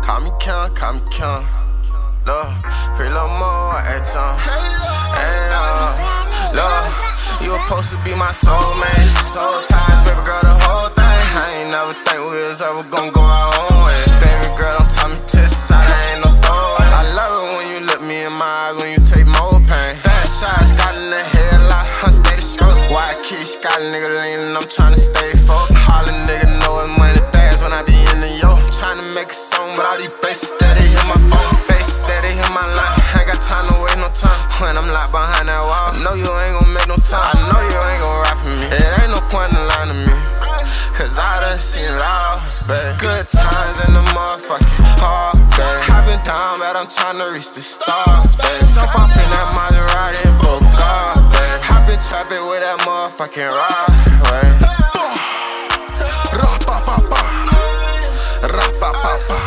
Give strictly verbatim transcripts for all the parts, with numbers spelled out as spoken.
Call me Kim, call me Kim. Look, pretty little more at John. Hey, uh, look, you were supposed to be my soulmate. Soul ties, baby girl, the whole thing. I ain't never think we was ever gonna go our own way. Baby girl, don't tell me to the side, I ain't no throwaway. I love it when you look me in my eyes, when you take more pain. Fat shots, got in the headlock, I'm steady stroke. Why I keep got a nigga leaning, I'm tryna stay focused. All a nigga know it's money fast when I be in the yo. Tryna make a song, but all these bases steady hit my phone. Bases steady hit my line. Ain't got time to waste no time. When I'm locked behind that wall, I know you ain't gon' make no time. I know you ain't gon' ride for me. It ain't no point in lying to me, cause I done seen it all, babe. Good times in the motherfucking hall, babe. I been down, but I'm tryna reach the stars, babe. Jump off in that Maserati and Bogart, babe. I been trapping with that motherfucking ride, babe. Ra-pa-pa-pa, ra-pa-pa-pa.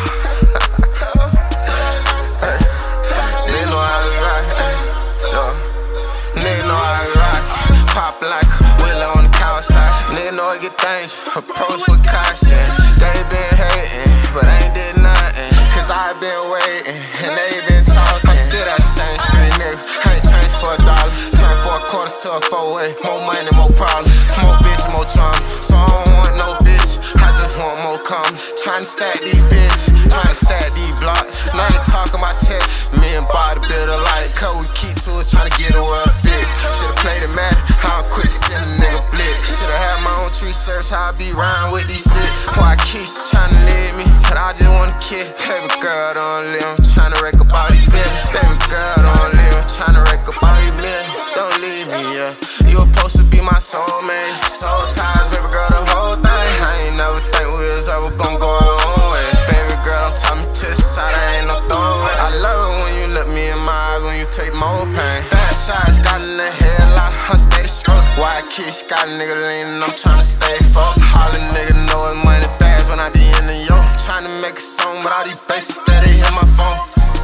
Nigga know how we rock, no. Nigga know how we rock. Pop like Willow on the outside. Nigga know I get things, approach with caution. They been hating, but ain't did nothing, cause I been waiting, and they been talking. I still that same street nigga, I ain't changed for a dollar. Turn four quarters to a four-way. More money, more problems, more bitch, more drama. So I don't want no bitch, I just want more commas. Tryna stack these bitches, tryna stack these blocks. Now I ain't talking about text, me and Body build a light. Cause we keep to it, tryna get a world fixed. Should've played it mad, how I'm quick to send a nigga blitz. Should've had my own tree search, how I be riding with these sticks. Why keep tryna leave me, but I just wanna kiss. Baby girl, don't leave, I'm tryna wreck up all these feelings. Baby girl, don't leave, I'm tryna wreck up all these millions. Don't leave me, yeah. You were supposed to be my soulmate. Soul ties, baby girl, the whole thing. I ain't never think we was ever gonna go our own way. Baby girl, don't tell me to the side, I ain't no throwaway. I love it when you look me in my eyes, when you take more pain. Bad shots, got in the headlock, I'm steady stroke. Why I keep got a nigga leaning, I'm tryna stay focused. All a nigga know it's money fast when I be in the yo. Tryna make a song, but all these bases steady hit my phone.